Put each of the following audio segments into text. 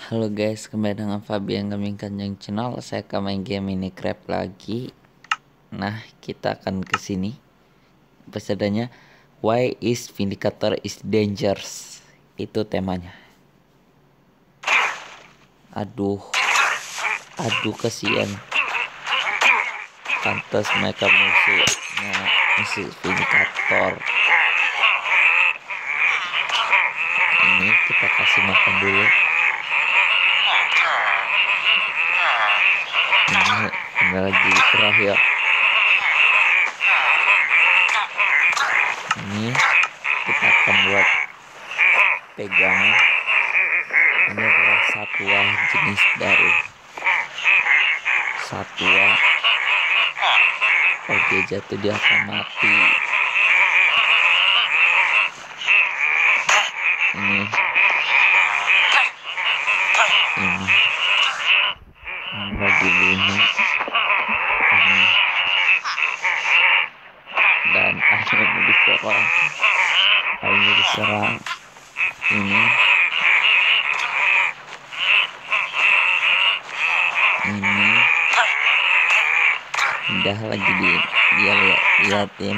Halo guys, kembali dengan Fabian Gaming Kanjeng Channel. Saya akan main game Minecraft lagi. Nah, kita akan ke sini. Pesadanya, why is Vindicator is dangerous? Itu temanya. Aduh, kasihan. Pantas mereka musuh Vindicator. Ini kita kasih makan dulu. Ini lagi gerah ya. Ini kita akan buat pegangan. Ini adalah satwa jenis baru. Satwa kalau dia jatuh dia akan mati. Ini lagi bunyi ini, dan akhirnya diserang ini udah lagi dia liatin.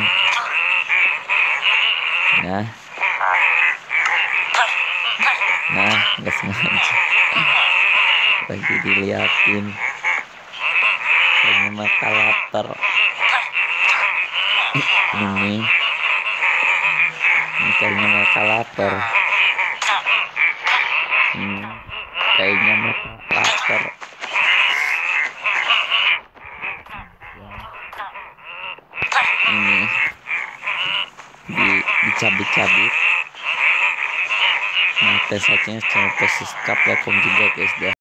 Nah nggak sengaja lagi diliatin. Kayaknya mata lapar. Ini kayaknya mata lapar. Kayaknya mata lapar. Ini dicabik-cabik. Nah, tesnya sampai subscribe, like, komen juga guys.